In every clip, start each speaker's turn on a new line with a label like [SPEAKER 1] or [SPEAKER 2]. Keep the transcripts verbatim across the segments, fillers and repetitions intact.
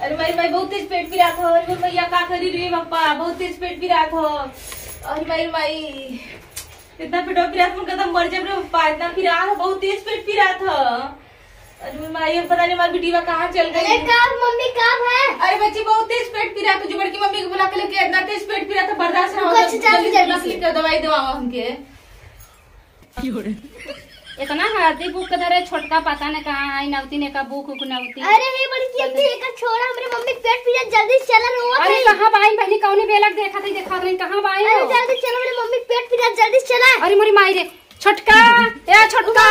[SPEAKER 1] अरे भाई भाई बहुत तेज पेट पीड़ा था। अरे भैया का करी रे पापा, बहुत तेज पेट पीड़ा था। अरे भाई भाई इतना पेट पीड़ा था, उनका तो मर जाए रे पापा, इतना पीड़ा था, बहुत तेज पेट पीड़ा था। अरे माई पता नहीं हमारी बेटी कहाँ चल गई।
[SPEAKER 2] अरे कब मम्मी कब है?
[SPEAKER 1] अरे बच्ची बहुत तेज पेट पीड़ा था, जो बड़की मम्मी को बुला के लेके इतना तेज पेट पीड़ा था, बर्दाश्त ना हो, दवाई दवाओ हमके।
[SPEAKER 3] इतना हल्दी बुक धरे छोटका पता न कहाँ है, नवती ने का बुक उक नवती।
[SPEAKER 2] अरे हे बड़ी अम्मी एक छोड़ा हमरे मम्मी पेट पीड़ा, जल्दी चला रोवा।
[SPEAKER 3] अरे कहां बाई बहनी कौनी बेलक देखा थी देखा रही कहां बाई हो?
[SPEAKER 2] अरे जल्दी चलो हमरे मम्मी पेट पीड़ा, जल्दी चला।
[SPEAKER 3] अरे मोरी माई रे छोटका, ए छोटका।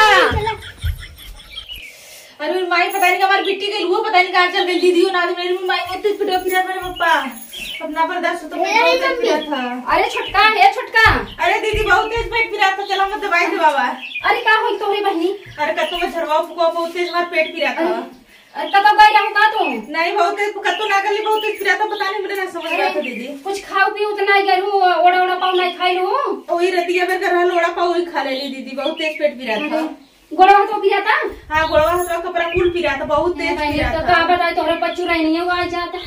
[SPEAKER 1] अरे माई पता नहीं हमारी बिट्टी गई, वो पता नहीं कहाँ चल गई। दीदी ना मेरी माई बहुत तेज पेट पीड़ा था पापा, अपना बर्दाश्त तो बहुत पीड़ा था।
[SPEAKER 3] अरे छोटका है छोटका।
[SPEAKER 1] अरे दीदी बहुत तेज पेट पीड़ा था, चलो मैं दवाई दे बाबा।
[SPEAKER 3] अरे का हुई तोरी बहनी?
[SPEAKER 1] अरे कत्तो में झरवा फुका, बहुत तेज हमारा पेट पीड़ा था।
[SPEAKER 3] अरे कब गई रहू का तू?
[SPEAKER 1] नहीं बहुत तेज कत्तो ना गली, बहुत तेज पीड़ा था, पता नहीं मुझे ना समझ रहा था दीदी।
[SPEAKER 3] कुछ खाओ पियो तो नहीं गरू, ओड़ा ओड़ा पाऊ नहीं खाई लो।
[SPEAKER 1] वही रतिया में कर रहा ओड़ा पाऊ ही खा ले ली दीदी, बहुत तेज पेट पीड़ा था।
[SPEAKER 3] गोड़ा तो पिया था?
[SPEAKER 1] हाँ गोड़ा हाथ कपड़ा फूल पीड़ा था, बहुत तेज पीड़ा था।
[SPEAKER 3] तो का बताए तोरे पर चुराई आ जाता।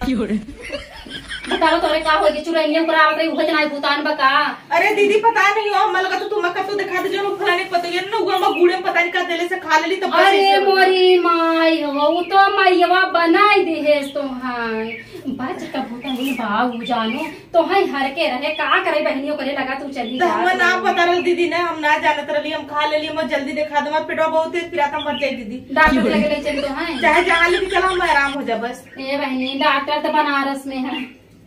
[SPEAKER 3] बताओ तोरे का होगी चुराई करावत रही उहे नहीं भूतान बका।
[SPEAKER 1] अरे दीदी पता नहीं हो, हम लगा तो तुम कतो दिखा दे जो फलाने पता ये ना हुआ, मैं गुड़े में पता नहीं का देले से खा लेली तब।
[SPEAKER 3] अरे मोरी माई हो, वो तो मैया बनाई दी है तुम्हार बच का भूतानी बाबू जानो तो है हर के रहे का करे बहनियों करे लगा तू चली
[SPEAKER 1] जा। हम ना पता रह दीदी ने, हम ना जानत रही, हम खा लेली, मैं जल्दी दिखा दे, मैं पेटवा बहुत तेज पीड़ा था, मर जाए दीदी।
[SPEAKER 3] डॉक्टर लगे ले चल तो है
[SPEAKER 1] चाहे जहाँ लेके चला हम आराम हो जा बस।
[SPEAKER 3] ए बहनी डॉक्टर तो बनारस में है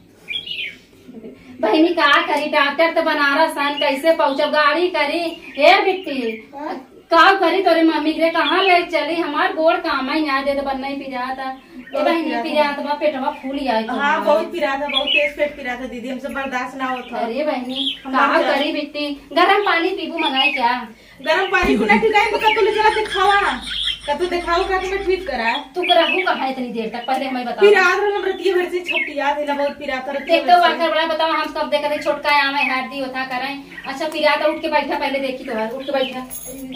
[SPEAKER 3] बहनी, का करी डॉक्टर तो बनारस है, कैसे पहुँचो गाड़ी करी। हे बिट्टी का करी तोरे मम्मी के कहाँ ले चली, हमार गोड़ काम ही ना दे तो बन नहीं पी जाता। बहनी पी जाता पेटवा फूल आई।
[SPEAKER 1] हाँ बहुत पीड़ा था, बहुत तेज पेट पीड़ा था दीदी, हमसे बर्दाश्त ना होता।
[SPEAKER 3] अरे बहनी कहाँ करी बिट्टी, गर्म पानी पीबू मंगाई क्या?
[SPEAKER 1] गर्म पानी पीना ठीक है, कतो ले चला दिखावा, कतो दिखाओ का मैं ठीक करा।
[SPEAKER 3] तू रहू कहाँ इतनी देर तक, पहले हमें बता।
[SPEAKER 1] पीड़ा हम रतिया भर से छपटिया थे ना, बहुत पीड़ा था।
[SPEAKER 3] एक तो वाकर बड़ा बताओ, हम कब देखते छोटका आवे हार्दी होता करें। अच्छा पीड़ा था, उठ के बैठा पहले देखी तो उठ के बैठा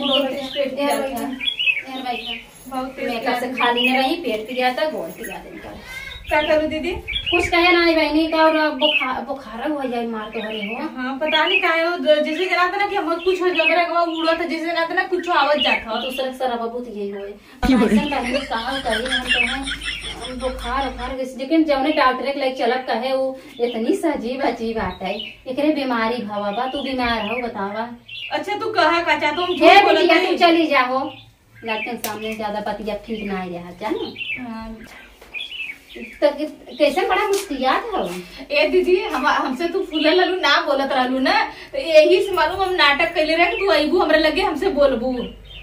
[SPEAKER 3] बहुत से खाली न रही, पेट पीड़ा था, गोड़ पीड़ा था।
[SPEAKER 1] क्या करूँ दीदी?
[SPEAKER 3] कुछ कहे ना बहनी का, और बुखार बुखार हो जाए मार तो हरे हो।
[SPEAKER 1] हाँ पता नहीं क्या है, जैसे जना था ना कि हम कुछ हो जगह का उड़ा था, जैसे ना था ना कुछ आवाज जाता
[SPEAKER 3] तो सर सर बहुत यही होए बहनी कहा करी हम तो बुखार बुखार। लेकिन जब ने डॉक्टर के लाइक चलत कहे वो इतनी सजीव अजीब आता है, एकरे बीमारी भावा बा, तू बीमार हो बतावा।
[SPEAKER 1] अच्छा तू कहा का चाहता हूँ
[SPEAKER 3] तू चली जाओ, लेकिन सामने ज्यादा पतिया ठीक ना रहा जानो तो कैसे बड़ा मुश्किलात है।
[SPEAKER 1] ए दीदी हम हमसे तू फूले लगू ना बोलत रहलू ना, तो यही से मालूम हम नाटक कैले रहे कि तू आईबू हमरे लगे हमसे बोलबू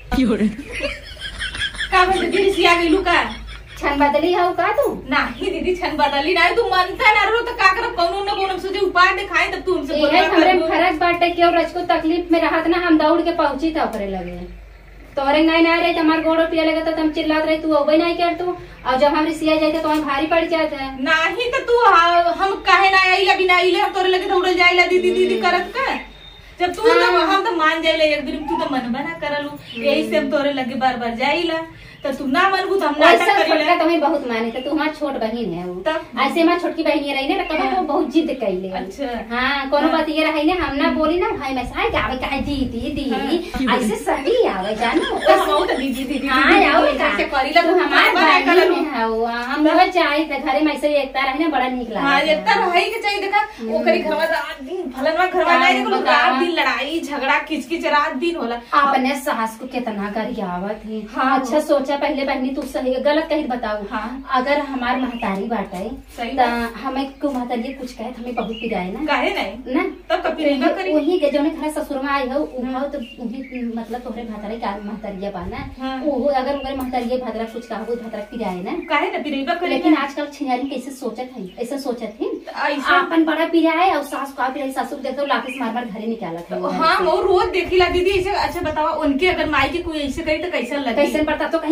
[SPEAKER 1] का दीदी रिसिया गइलू का
[SPEAKER 3] छन बदली है का तू?
[SPEAKER 1] नहीं दीदी छन बदली ना, तू मनता ना रो तो का करब, कोनो न कोनो सोचे उपाय दिखाई तब तू हमसे
[SPEAKER 3] बोलबा। हमरे फर्क बाटे कि और को तकलीफ में रहत ना, हम दौड़ के पहुंची था ओकरे लगे। तोरे नहीं ना रहे हमारे गोड़ो पिया लगे तो हम चिल्लात रहे, तू अबे नहीं कर तू, और जब हम रिसिया जाते तो हम भारी पड़ जाते है।
[SPEAKER 1] नहीं तो तू हम काहे ना आइला बिना आइले, हम तोरे लगे दौड़ जाइला दीदी दीदी करत का, जब तू हाँ। तो हम तो मान जाइला एक दिन, तू तो मन बना करलू, यही से हम तोरे लगे बार बार जाइला, तो तू ना मनबू तो हम नाटक करेला।
[SPEAKER 3] तुम्हें बहुत माने तो तू हमार छोट बहन है, वो ऐसे हमार छोटकी बहन रही ना, कभी तो बहुत जिद कैले। अच्छा हाँ कोनो बात ये रही ना, हम ना बोली ना भाई मैं साई आवे काहे दीदी दीदी ऐसे सही आवे जानो
[SPEAKER 1] बहुत दीदी दीदी
[SPEAKER 3] हां आवे कैसे करीला तो हमार बहन है वो, हम लोग चाहे त घरे में ऐसे एकता रही ना बड़ा निक लागे।
[SPEAKER 1] हां एकता रही के चाहिए, देखा ओकरे घर में रात दिन फलनवा घर में नहीं देखो रात दिन लड़ाई झगड़ा किचकिच रात दिन होला।
[SPEAKER 3] अपने सास को कितना गरियावत है। अच्छा सोचा पहले बहनी तू सही गलत कहीं बताऊ। हाँ। अगर हमार महतारी बाटे तो हमें को महतारी कुछ कहे हमें बहुत पिराए ना
[SPEAKER 1] काहे नहीं
[SPEAKER 3] ना
[SPEAKER 1] तब कभी नहीं करी
[SPEAKER 3] वही के जोने घर ससुर में आई हो उहा तो उही मतलब तोहरे महतारी का महतारिया बाना वो अगर उनके महतारिया भदरा कुछ कहबो भदरा पिराए ना काहे ना पिरेबा करे। लेकिन आजकल छिनारी कैसे सोचत है, ऐसा सोचत है अपन बड़ा पिराए और सास का पिराए, सासू देखो लाके मार मार घरे निकालत है। हां वो रोज देखिला दीदी ऐसे। अच्छा बताओ उनके अगर माई की कोई ऐसे करी तो कैसा लगे, कैसे पड़ता तो कहीं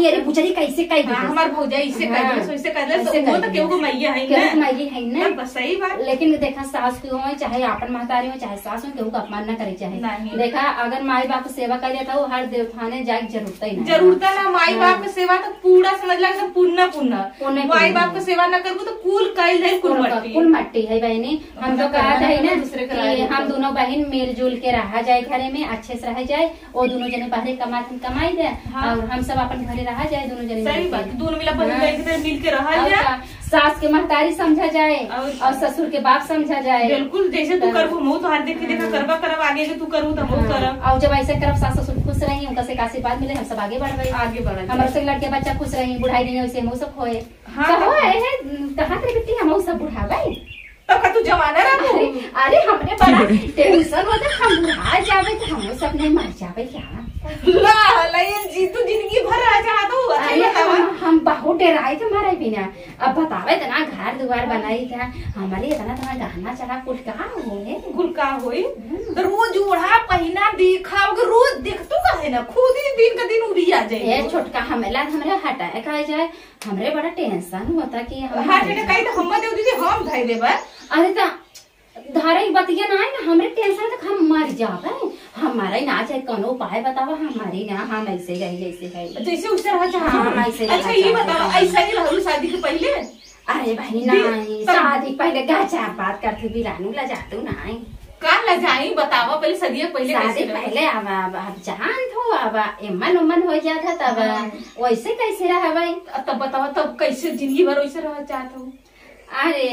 [SPEAKER 3] कहनी अरे बुचरी कैसे कह दी
[SPEAKER 1] हमार भौजाई इसे कह दे वैसे कह दे तो वो तो केहू को मैया है ना
[SPEAKER 3] केहू मैया है ना
[SPEAKER 1] बस सही बात।
[SPEAKER 3] लेकिन देखा सास के हो चाहे अपन महतारी हो चाहे सास हो केहू का अपमान न करे चाहे। देखा अगर माई बाप सेवा कर जाता वो हर देवखाने जाए जरूरत ही नहीं
[SPEAKER 1] जरूरत ना। माई बाप की सेवा तो पूरा समझ ला पूर्ण पूर्ण माई बाप की सेवा न करबो तो कुल कइल है कुल मट्टी
[SPEAKER 3] कुल मट्टी है बहनी। हम तो कहा है ना दूसरे हम दोनों बहन मिलजुल के रहा जाए घरे में अच्छे से रह जाए और दोनों जने बाहर कमा कमाई दे और हम सब अपन घरे रहा जाए दोनों जने।
[SPEAKER 1] सही बात दोनों मिला मिल के रहा जाए।
[SPEAKER 3] सास के महतारी समझा जाए और ससुर के बाप समझा जाए।
[SPEAKER 1] बिल्कुल जैसे तू करबो मऊ तो हाथ देखे देखा करबा करब आगे जो तू करू तो मऊ करब।
[SPEAKER 3] और जब ऐसे करब सास ससुर खुश रही उनका से आशीर्वाद मिले हम सब आगे बढ़े
[SPEAKER 1] आगे बढ़े
[SPEAKER 3] हमारे से लड़के बच्चा खुश रही बुढ़ाई नहीं वैसे हम सब होए। हाँ कहाँ करे बेटी हम सब बुढ़ावे
[SPEAKER 1] तब का तू जवाना रहा।
[SPEAKER 3] अरे हमने बड़ा टेंशन होता हम बुढ़ा जावे तो हम सब नहीं मर जावे क्या
[SPEAKER 1] ला लयन जी तू जिंदगी भर रह जा तो
[SPEAKER 3] अरे हम हम बहुत डराए थे मारे बिना। अब बतावे तना घर दुआर बनाई था हमारे इतना तुम्हारा गहना चढ़ा कुल कहाँ होए
[SPEAKER 1] कुल का होई तो रोज ओढ़ा पहिना देखा अगर रोज देख तू कहे ना खुद ही दिन का दिन उड़ी आ जाए।
[SPEAKER 3] ये छोटका हमेला हमरे हटाए खाए जाए हमरे बड़ा टेंशन होता कि हम
[SPEAKER 1] हां जेने कहि तो हम दे दीदी हम धइ देबा।
[SPEAKER 3] अरे ता धारे बतिया ना है ना हमरे टेंशन तक हम मर जावे हमारा ना चाहे कोनो उपाय बतावा हमारी ना हम ऐसे गई ऐसे गई
[SPEAKER 1] जैसे उसे रह जा।
[SPEAKER 3] हम ऐसे
[SPEAKER 1] अच्छा ये बताओ ऐसा ही रहलू शादी के पहले।
[SPEAKER 3] अरे भाई नहीं शादी पहले गाचा बात करते बिरानू ला जातू नहीं
[SPEAKER 1] का ला जाई बतावा पहले सदिया पहले
[SPEAKER 3] शादी पहले अब अब जान थो अब एमन उमन हो जाता तब वैसे कैसे रहा भाई
[SPEAKER 1] तब बतावा तब कैसे जिंदगी भर वैसे रह जात हो।
[SPEAKER 3] अरे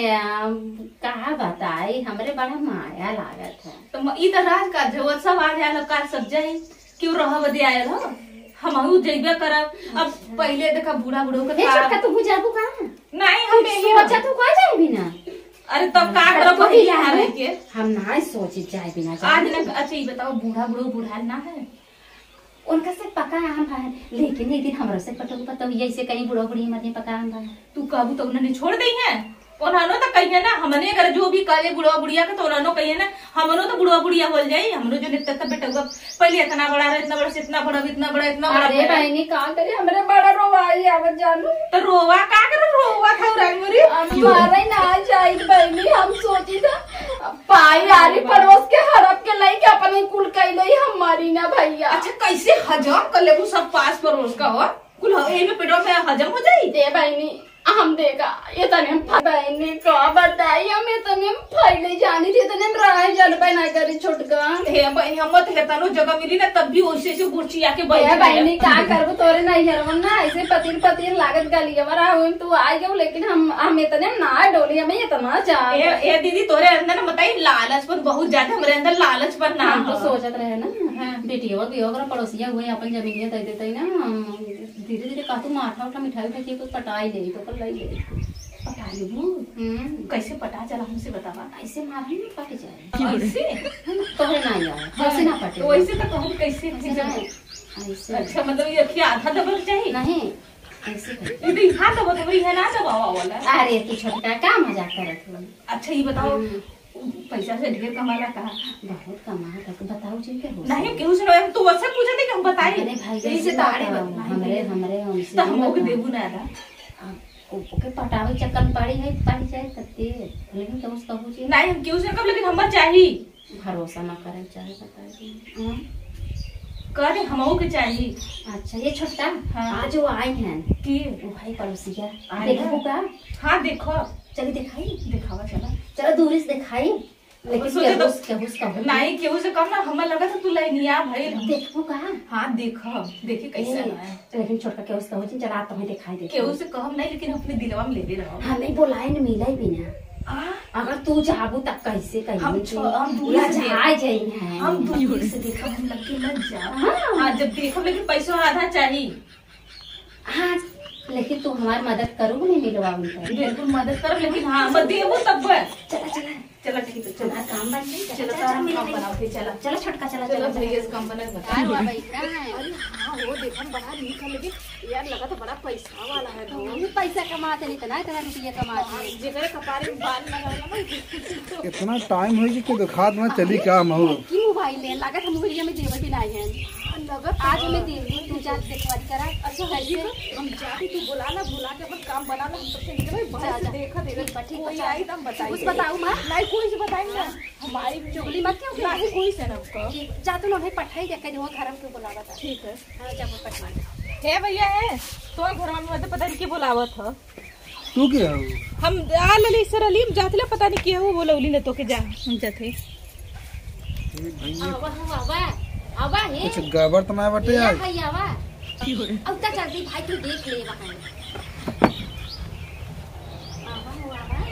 [SPEAKER 3] कहा बताई हमरे बड़ा माया लागत है
[SPEAKER 1] तो ई त राज का जो सब आ जाए का सब जाए क्यों रह बदे आयल हो हमहू जइबे करब। अब पहले देखा बूढ़ा बूढ़ो के
[SPEAKER 3] छोटका तू जाबू का
[SPEAKER 1] नहीं हम
[SPEAKER 3] सोचा तू का जाए बिना।
[SPEAKER 1] अरे तब का करब पहले हारे के
[SPEAKER 3] हम ना सोची जाए बिना
[SPEAKER 1] आज ना। अच्छा ये बताओ बूढ़ा बूढ़ो बूढ़ा ना है
[SPEAKER 3] उनका से पका आम भाई लेकिन एक दिन हमरा से पटो पता ऐसे कहीं बूढ़ा बूढ़ी मरने पका आम भाई
[SPEAKER 1] तू कहबू तो उन्होंने छोड़ दी है उन्होंने तो कहिए ना हमने अगर जो भी करे बुढ़वा बुढ़िया के तो उन्होंने कहिए ना हमनो तो बुढ़वा बुढ़िया बोल जाये हमरो जो नित्य तब बेटा पहले इतना बड़ा रहा इतना बड़ा से इतना बड़ा इतना बड़ा इतना बड़ा।
[SPEAKER 3] अरे बहनी का करे हमरे बड़ा रोवाई आवत जानू
[SPEAKER 1] तो रोवा का करे रोवा था रंगमुरी
[SPEAKER 3] हमारा ना जाई बहनी हम सोची था पाई आरी पड़ोस के हड़प के लाई के अपन कुल कई लई हमारी ना भैया।
[SPEAKER 1] अच्छा कैसे हजम कर ले सब पास पड़ोस का हो कुल में पेटो में हजम हो जाये
[SPEAKER 3] दे बहनी हम देखा ये तने बहनी का बताई हम इतने फैले जानी थी इतने रह जल बना करी छोटका
[SPEAKER 1] हे बहनी हम मत है तनो जगह मिली ना तब भी वैसे से गुरची आके
[SPEAKER 3] बैठ बहनी का करबो तोरे नहीं हरवन ना ऐसे पतिर पतिर लागत गाली हमारा हम तू आ गयो लेकिन हम हम इतने ना डोली हमें इतना जा
[SPEAKER 1] ए, ए दीदी तोरे अंदर ना बताई लालचपन बहुत ज्यादा हमरे अंदर लालचपन ना
[SPEAKER 3] हम तो सोचत रहे ना बेटी और भी और पड़ोसिया हुए अपन जमीन दे देते ना धीरे धीरे कातू माथा उठा मिठाई उठा के कुछ पटाई ले तो कर ले
[SPEAKER 1] पटा लू कैसे पटा चला हमसे बतावा।
[SPEAKER 3] ऐसे मार नहीं पट जाए
[SPEAKER 1] ऐसे
[SPEAKER 3] तोहे ना यार ऐसे ना पटे
[SPEAKER 1] वैसे तो कहूं कैसे ऐसे। अच्छा मतलब ये अखियां आधा दबल चाहिए
[SPEAKER 3] नहीं ऐसे
[SPEAKER 1] ये तो हां दबा तो वही है ना दबावा वाला।
[SPEAKER 3] अरे तू छोटा का मजाक करत हो।
[SPEAKER 1] अच्छा ये बताओ पैसा से ढेर कमाला का
[SPEAKER 3] बहुत कमा तक बताओ जी के हो
[SPEAKER 1] नहीं केहू से नहीं तू वैसे पूछे थे कि हम बताई
[SPEAKER 3] अरे भाई से ताड़े हमरे हमरे हमसे
[SPEAKER 1] तो हम के देबू ना दा
[SPEAKER 3] ओके पटावे चक्कर पड़ी है पड़ी जाए तते लेकिन तो उसका हो जी
[SPEAKER 1] नहीं हम केहू से कब लेकिन हम चाहिए
[SPEAKER 3] भरोसा ना करे चाहे बताइए
[SPEAKER 1] करे हमहू के चाहिए।
[SPEAKER 3] अच्छा ये छोटा
[SPEAKER 1] हाँ।
[SPEAKER 3] आज वो आई हैं
[SPEAKER 1] कि
[SPEAKER 3] वो भाई पड़ोसिया देखो का
[SPEAKER 1] हाँ देखो
[SPEAKER 3] चलिए दिखाई
[SPEAKER 1] दिखावा चला
[SPEAKER 3] चलो दूरी से दिखाई लेकिन
[SPEAKER 1] सोचे तो
[SPEAKER 3] केहू का
[SPEAKER 1] नहीं केहू से कम ना हमें लगा था तू लाइनिया भाई
[SPEAKER 3] देखो का
[SPEAKER 1] हाँ देखो देखिए कैसा है
[SPEAKER 3] लेकिन छोटा केहू से हो जी चला तुम्हें दिखाई दे
[SPEAKER 1] केहू से कम नहीं लेकिन अपने दिलवा में ले ले रहो
[SPEAKER 3] हमें बुलाए न मिला ही बिना अगर तू जाबू तक कैसे कहीं
[SPEAKER 1] हम हम दूर से
[SPEAKER 3] आ जाई हैं
[SPEAKER 1] हम दूर से देखो हम लग के मत जा हाँ जब देखो लेकिन पैसों आधा चाहिए।
[SPEAKER 3] हाँ लेकिन तू हमारी मदद करूँ नहीं मिलवा उनका
[SPEAKER 1] बिल्कुल मदद करो लेकिन हाँ मत देवो तब
[SPEAKER 3] चला चला
[SPEAKER 1] चला ठीक है चला
[SPEAKER 3] काम बन गई
[SPEAKER 1] चलो काम बनाओ फिर चला
[SPEAKER 3] चलो छोटका चला
[SPEAKER 1] चलो भैया काम बना बता
[SPEAKER 3] अरे हाँ वो देखो बड़ा नीक लगे यार लगा तो बड़ा पैसा वाला है वो पैसा कमाते नहीं इतना इतना रुपया कमाते हैं जेकर कपारे में बाल लगावला ना
[SPEAKER 4] इतना टाइम हो कि तो खाद में चली क्या महू
[SPEAKER 3] की मोबाइल ले लागत हम मोबाइल में जेवर भी नहीं है आज हमें दिन तू जा देखवारी करा।
[SPEAKER 1] अच्छा है जी हम जाके तू बुला ला बुला के अपन काम बना ला हम सबसे निकले बाहर से देखा देखा कोई आई तम बताइए
[SPEAKER 3] कुछ बताऊं मां
[SPEAKER 1] नहीं कोई से बताएंगे ना हमारी
[SPEAKER 3] चुगली मत क्यों
[SPEAKER 1] नहीं कोई से ना उसको
[SPEAKER 3] जा तू उन्हें पठाई देखे जो घर में क्यों बुलावा था।
[SPEAKER 1] ठीक है
[SPEAKER 3] हां जा वो पठाई
[SPEAKER 1] है भैया है तो घर में मतलब पता नहीं की बुलावत है
[SPEAKER 4] तू क्या
[SPEAKER 1] हम आ लली सर अली जातले पता नहीं की हो बोलौली ने तो के जा हम जाते
[SPEAKER 3] आवा आवा आवा हे
[SPEAKER 4] कुछ गड़बड़ तो मैं बटे यार
[SPEAKER 3] भाई आवा अब तक जल्दी भाई तू देख ले वहां आवा आवा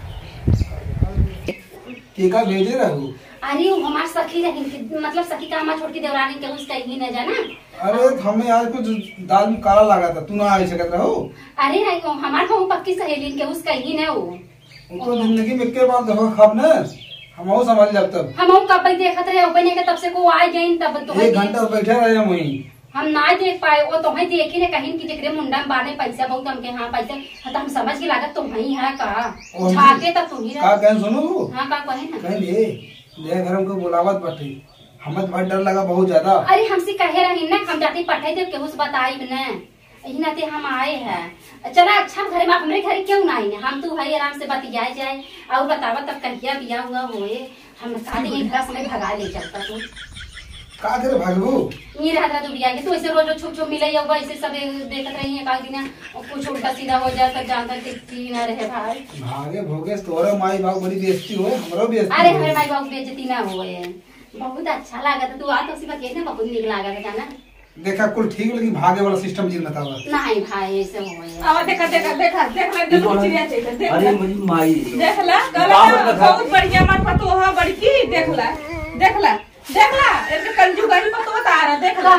[SPEAKER 4] के का भेजे रहू।
[SPEAKER 3] अरे वो हमार सखी रही मतलब सखी का हमार छोड़ के देवरानी के उसका ही न जाना।
[SPEAKER 4] अरे हमें आज कुछ दाल में काला लगा था तू ना आ सकत रहो।
[SPEAKER 3] अरे नहीं वो हमार को पक्की सहेली के उसका ही न वो
[SPEAKER 4] उनको जिंदगी में के बार देखो खब न हम वो समझ जब तब
[SPEAKER 3] हम वो कब देखत रहे ओपने के तब से को आए जाइन तब तो
[SPEAKER 4] एक घंटा बैठे रहे हम वहीं
[SPEAKER 3] हम ना देख पाए वो तुम्हें देखी ने कहीं कि जकरे मुंडा में बाने पैसा बहुत हमके हां पैसा हाँ, तो हम समझ के लागत तुम ही है का छाके तब तुम ही
[SPEAKER 4] का कह सुनो
[SPEAKER 3] हां का कहे ना
[SPEAKER 4] कह ले ले घर हमको बुलावत बैठे हमें बहुत डर लगा बहुत ज्यादा।
[SPEAKER 3] अरे हमसे कहे रही ना हम जाती पठाई दे केहू से बताई न यही नाते हम आए हैं। चला अच्छा घरे में हमरे घर क्यों ना आई हम तू भाई आराम से बतिया जाए और बतावा तब कहिया बिया हुआ होए हम कहा ये घर से भगा ले चलता तू
[SPEAKER 4] का करे भागबू
[SPEAKER 3] ये रहता तू बिया के तू ऐसे रोज छुप छुप मिले या ऐसे सब देखत रही है काल दिन कुछ उल्टा सीधा हो जाए तब जानता कि की ना रहे भाई
[SPEAKER 4] भागे भोगे तोरा माई बाप बड़ी बेइज्जती होए हमरो बेइज्जती।
[SPEAKER 3] अरे हमारे माई बाप बेइज्जती ना होए बहुत अच्छा लगा तू आ तो सिर्फ कहने बहुत निक लगा जाना
[SPEAKER 4] देखा कुल ठीक लेकिन भागे वाला सिस्टम जी बतावा
[SPEAKER 3] नहीं भाई ऐसे होए
[SPEAKER 1] आवा देखा देखा देखा देख ले देखो चिड़िया चाहिए देख
[SPEAKER 5] अरे मेरी माई
[SPEAKER 1] देख ला गला बहुत बढ़िया मत पतो है बड़की देख ला देख ला देख ला इनके कंजू गाड़ी पर तो बता रहा देख ला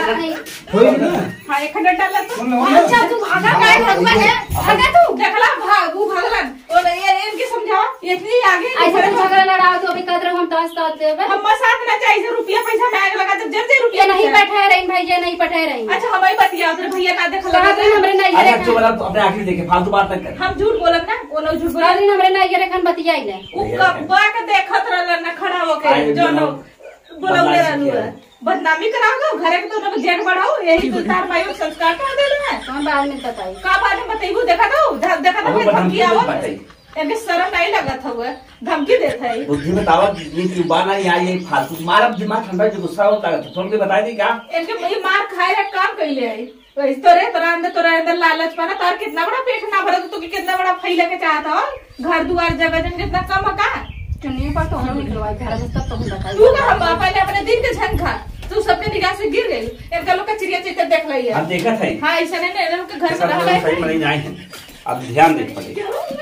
[SPEAKER 4] होई ना
[SPEAKER 1] हां एक घंटा डाला तू
[SPEAKER 4] सुन लो
[SPEAKER 1] अच्छा तू भागा काय भगवा है भागा तू देख ला भाग वो भगलन और ये इनके समझाओ इतनी आगे
[SPEAKER 3] ऐसे झगड़ा लड़ाओ तो अभी कदर हम तोस तो देबे
[SPEAKER 1] हम साथ ना चाहिए रुपया पैसा मांग लगा तो जब से रुपया
[SPEAKER 3] ये नहीं बैठे रही भाई ये नहीं बैठे रही
[SPEAKER 1] अच्छा हमारी बतिया उधर भैया ना देख
[SPEAKER 3] कहा दिन हमरे नहीं
[SPEAKER 5] अच्छा
[SPEAKER 3] रे
[SPEAKER 5] चुप रहा तो अपने आखिर देखे फालतू बात मत कर।
[SPEAKER 1] हम झूठ बोलब ना वो लोग झूठ
[SPEAKER 3] कहा
[SPEAKER 1] बोलब
[SPEAKER 3] दिन हमरे नहीं रे खन बतियाई ले
[SPEAKER 1] उ कब्बा के देखत रहल ना खड़ा होके जो नो बोलौले रहलू है बदनामी कराओगे घरे के तो ना जेठ बढ़ाओ यही तो तार माई संस्कार कर देले है
[SPEAKER 3] कौन बाद में बताई
[SPEAKER 1] का बात में बताइबू देखा तो देखा तो
[SPEAKER 5] अब
[SPEAKER 1] धमकी आवो
[SPEAKER 5] बताई
[SPEAKER 1] एमे शर्म नहीं लगत हुआ धमकी देत है
[SPEAKER 5] बुद्धि में दावत ये की बात नहीं आई ये फालतू तुम्हारा दिमाग ठंडा जो गुस्सा होता है तुम भी बता दी क्या
[SPEAKER 1] इनके भाई मार खाए रे काम कइले है वैसे तो रे तोरा अंदर तोरा अंदर लालच पाना तार कितना बड़ा पेट ना भरा तो कितना बड़ा फैले के चाहता हो घर दुआर जगह जन कितना कम का
[SPEAKER 3] चुनिए पर तो हम निकलवाई घर में तब तो हम बताई
[SPEAKER 1] तू का हम पहले अपने दिन के झन खा तू सबके निगाह से गिर गई इनका लोग का चिड़िया चित्र देख लई है
[SPEAKER 5] हम देखा था
[SPEAKER 1] हां ऐसा नहीं ना इनके घर में
[SPEAKER 5] सही
[SPEAKER 1] रहला
[SPEAKER 5] नहीं जाए अब ध्यान दे पड़ेगा।